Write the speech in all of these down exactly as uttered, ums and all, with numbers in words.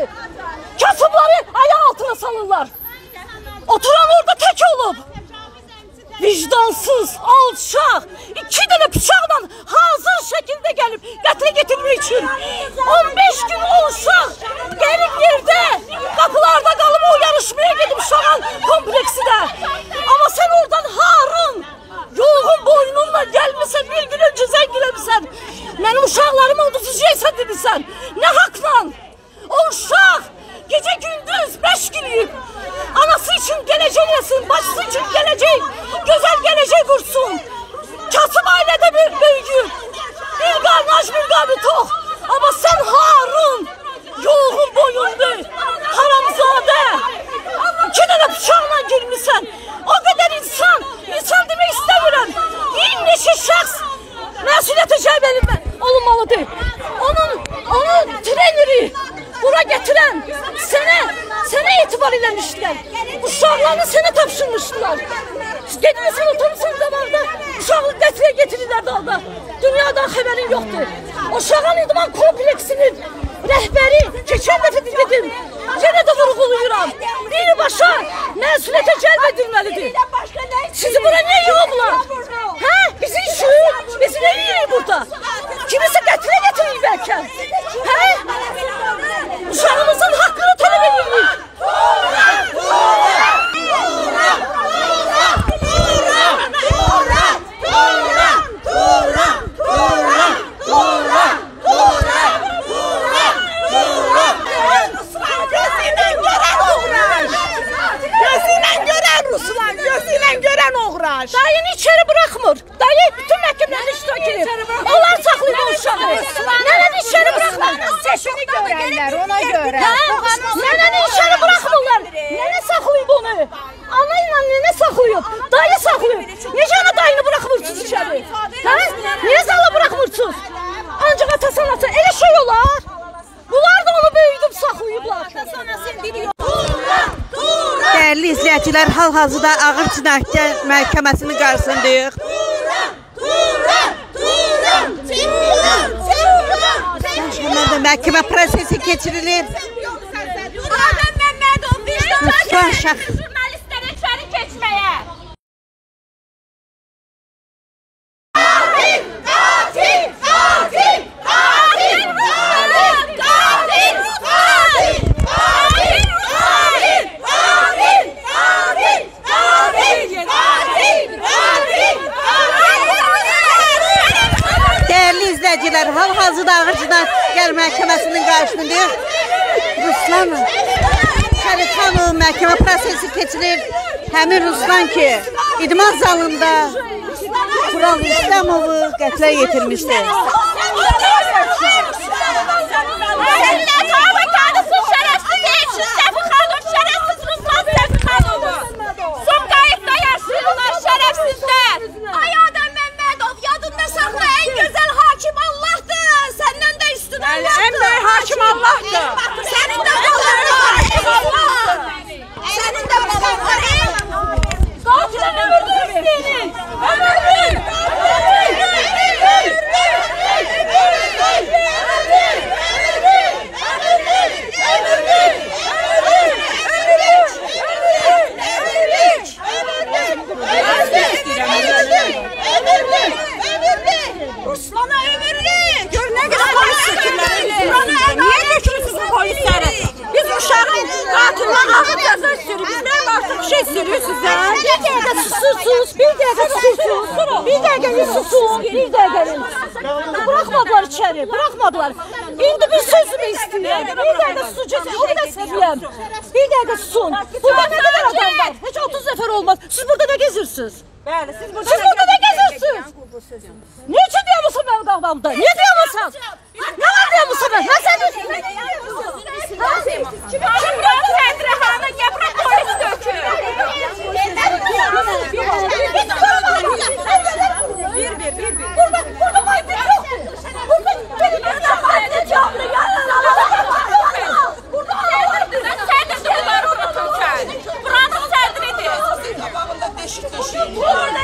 Kasıbları ayağı altına salırlar. Oturan orada tek olup. Vicdansız, alçaq, iki tane bıçaqla hazır şekilde gelip qətlə getirmək için on beş gün o uşaq gelip yerde kapılarda kalıp o yarışmaya gidip Şahan kompleksine. Ama sen oradan harın, yoğun boynunla gelmişsen, bir gün önce zəngiləmişsən. Benim uşaqlarımı uduzacaqsan demişsən. Ne hakla? O uşaq gece gündüz beş günlük anası için gelecek yesin, bacısı için gelecek, güzel gelecek kursun. Kasım ailede bir büyük, bir kardeş bir kardeş tok. Ama sen Harun, yoğun boyunlu, haramzade, iki tane bıçakla girmişsen. O kadar insan, insan demek istemiyorum. Bir neşe şahs mesuliyete cəlb olunmalıdır. Onun, onun treneri, bura getiren, sene, sene itibar eləmişdilər. Uşaqlarını sene tapşırmışdılar. Gedmişsin oturmuşsun zamanında, uşaqlı qətliyə getirirlər dalda. Dünyadan xəbərin yoxdur. O Şahan İdman kompleksinin rəhbəri, keçən dəfə dedim, yenə də vurğuluyuram. Birbaşa məsuliyyətə cəlb edilməlidir. Sizi bura niyə yığıblar? Hə? Bizi işin, bizi nə yiyir burada? Kimisi qətlə getirir bəlkə? Hə? Uşağımızın haqqını tələb edirik. Dayını içeri bırakmır. Dayı bütün məhkəmlərin iştirak edir. Onlar saxlayıb o uşağı. Nənəni içeri bırakmırlar. Sesini görənlər ona görə. Nənəni içeri bırakmırlar. Nənə saxlayıb onu. Ana ilə nənə saxlayıb. Dayı saxlayıb. Necə ana dayını bırakmırsınız içeri? Hə? Niyə zala bırakmırsınız? Ancaq atası anası elə şey olar. Bunlar da onu böyüdüb saxlayıblar. Atası anasını biliyor. Dəyərli izləyicilər, hal-hazırda ağır cinayətlər məhkəməsinin qarşısındayıq. Hemen de məhkəmə prosesi keçirilir. Adəm Məmmədov vicdan Şah. jurnalistlərə içəri keçməyə. Hal-hazırda ağır cinayətlər məhkəməsinin qarşısındayıq. Ruslan Şərifxanov məhkəmə prosesi keçirir. Həmin Ruslan ki, idman zalında Tural İslamovu qətlə yetirmişdir. Bırakmadılar içeri, bırakmadılar. İndi bir sözümü istiyorum. Bir dakika susacağız, onu da seviyorum. Bir dakika susun. Burada ne kadar adam var? Hiç otuz nefer olmaz. Siz burada ne gezirsiniz? Siz burada ne gezirsiniz? Niçin diyor musun benim kavgamda? Niye diyor musun? Ne var diyor musun ben? Ben sen Kimran Sədrihanı yaprak polis dökür. Bir bir bir bir. Burada burada maymun yok. Burada benim yanımda maymun yok. Burada Sədridir, sədridir bunları unuturken. Buranın sədridir. Qabağında deşik deşik. burada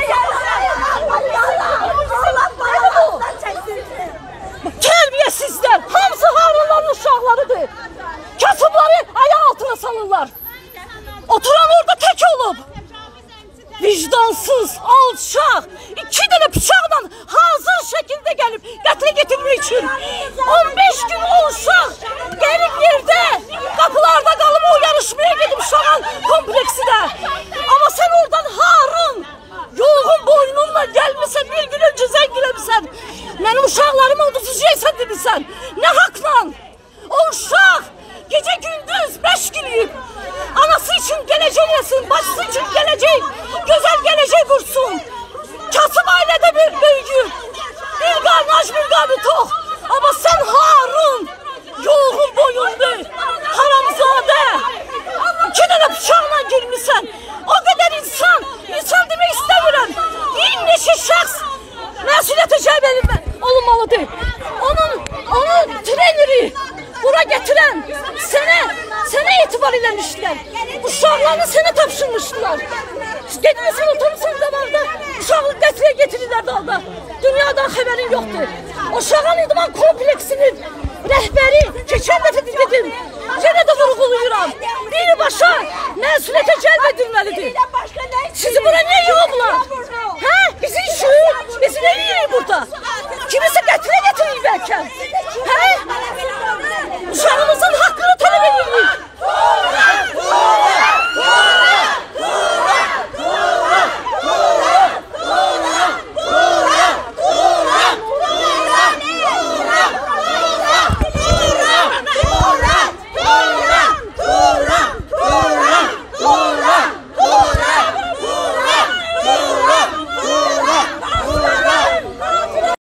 terbiyesizler. Hamısı Harunların uşaqlarıdır. Kasım onları ayağı altına salırlar. Oturan orada tek olup. Vicdansız, alçaq, iki dənə bıçaqla hazır şəkildə gəlib qətlə getirmək üçün on beş gün o uşaq gəlib yerdə qapılarda qalıb o yarışmaya gedib Şahan kompleksinə. Amma sən oradan harın, yoğun boynunla gəlmişsən, bir gün öncə zəng eləmişsən. Mənim uşaqlarımı uduzacaqsan demişsən. Nə haqla? O uşaq gece gündüz məşqləyib. Anası için geleceği yesin, bacısı için geleceği, güzel geleceği kursun. Kasım ailede bir büyüğü, bir kardeş bir kardeş tok. Ama sen Harun, yoğun boyunlu, haramzade. İki tane bıçakla girmişsen, o kadar insan, insan demek istemiyorum. Bir neçe şahs məsuliyyətə cəlb olunmalıdır. Onun, onun treneri, bura getiren, sənə, sənə etibar eləmişdilər. Uşaqlarını sənə tapşırmışdılar. Gedməsən oturursan damaqda, uşağı qətilə getirirlər dalda. Dünyadan xəbərin yoxdur. O Şahan İdman kompleksinin rəhbəri, keçən dəfə dedim, yenə də vurğulayıram. Birbaşa məsuliyyətə cəlb edilməlidir. Sizi bura niyə yığıblar? Hə? Bizi işi, bizi nə yiyirik burada? Kimisi qətilə getirir bəlkə.